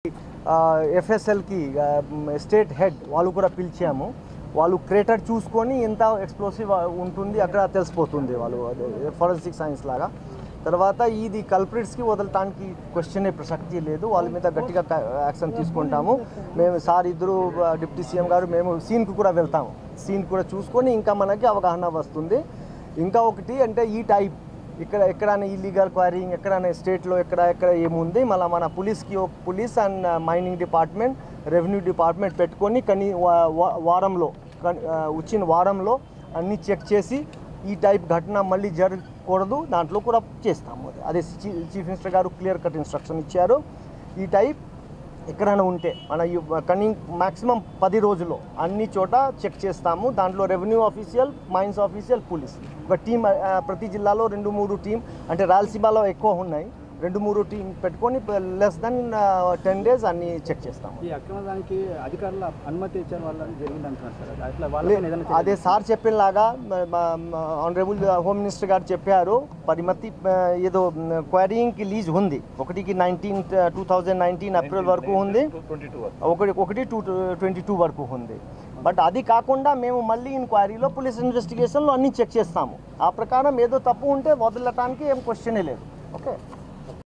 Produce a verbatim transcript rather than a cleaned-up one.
ఎఫ్ఎస్ఎల్కి state head వాళ్ళు కూడా పిలిచాము. వాళ్ళు క్రేటర్ చూసుకొని ఎంత ఎక్స్ప్లోసివ్ ఉంటుంది అక్కడ తెలిసిపోతుంది వాళ్ళు ఫోరెన్సిక్ సైన్స్ లాగా. తర్వాత ఇది కల్ప్రిట్స్కి వదలటానికి క్వశ్చన్ ప్రసక్తి లేదు. వాళ్ళ మీద గట్టిగా యాక్షన్ తీసుకుంటాము. మేము సార్ ఇద్దరు డిప్యూటీ సీఎం గారు మేము సీన్కి కూడా వెళ్తాము. సీన్ కూడా చూసుకొని ఇంకా మనకి అవగాహన వస్తుంది. ఇంకా ఒకటి అంటే ఈ టైప్ ఇక్కడ ఎక్కడైనా ఇల్లీగల్ క్వారీయింగ్ ఎక్కడైనా స్టేట్లో ఎక్కడ ఎక్కడ ఏముంది మళ్ళీ మన పోలీస్కి ఒక police and mining department revenue department పెట్టుకొని కానీ వారంలో వచ్చిన వారంలో అన్నీ చెక్ చేసి ఈ టైప్ ఘటన మళ్ళీ జరగకూడదు దాంట్లో కూడా చేస్తాము. అదే చీఫ్ మినిస్టర్ గారు క్లియర్ కట్ ఇన్స్ట్రక్షన్ ఇచ్చారు. ఈ టైప్ ఎక్కడైనా ఉంటే మన కానీ మ్యాక్సిమం పది రోజుల్లో అన్ని చోట చెక్ చేస్తాము. దాంట్లో revenue official mines official police ఒక టీం ప్రతి జిల్లాలో రెండు మూడు టీం అంటే రాయలసీమలో ఎక్కువ ఉన్నాయి. రెండు మూడు టీం పెట్టుకొని లెస్ దెన్ టెన్ డేస్ అన్ని చెక్ చేస్తాము. ఈ అక్రమానికి అధికారుల అనుమతి ఇచ్చిన వాళ్ళని జరిగింది అంటున్నారు. అదే సార్ చెప్పినలాగా ఆనరబుల్ హోమ్ మినిస్టర్ గారు చెప్పారు పరిమితి ఏదో క్వారీయింగ్కి లీజ్ ఉంది. ఒకటికి nineteen two thousand nineteen April వరకు ఉంది, ఒకటి ఒకటి టూ ట్వంటీ టూ వరకు ఉంది. బట్ అది కాకుండా మేము మళ్ళీ ఇన్క్వైరీలో పోలీస్ ఇన్వెస్టిగేషన్లో అన్నీ చెక్ చేస్తాము. ఆ ప్రకారం ఏదో తప్పు ఉంటే వదలటానికి ఏం క్వశ్చనే లేదు. ఓకే.